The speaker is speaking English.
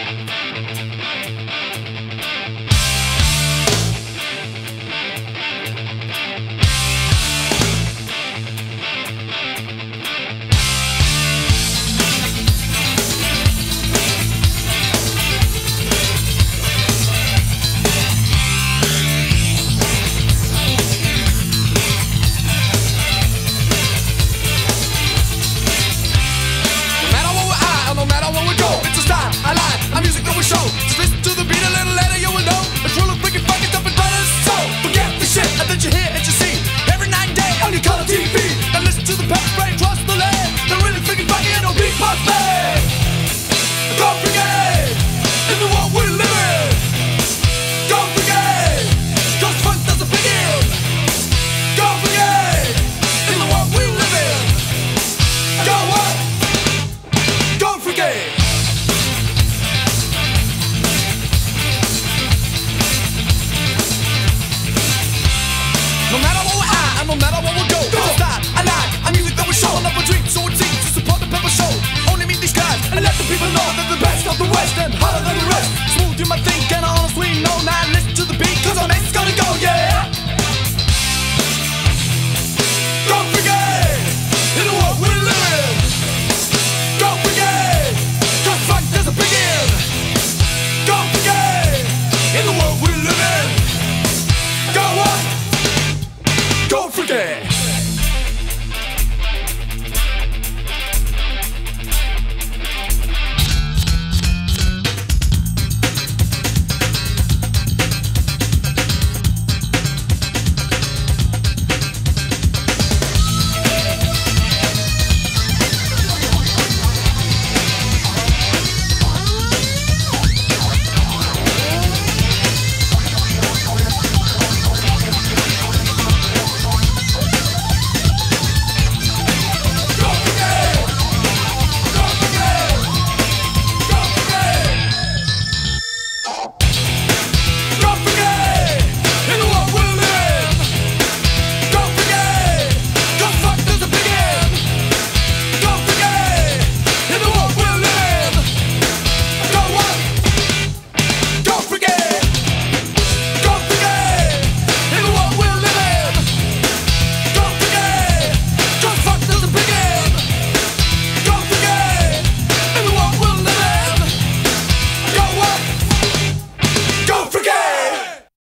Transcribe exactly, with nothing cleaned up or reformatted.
No matter what we are, and no matter what we go, go. It's a start, a line, a music that we show. Love a dream, so it seems to support the pepper show. Only meet these guys, and let the people know that the best of the West and harder than the rest. Smooth you might think, and honestly, no, not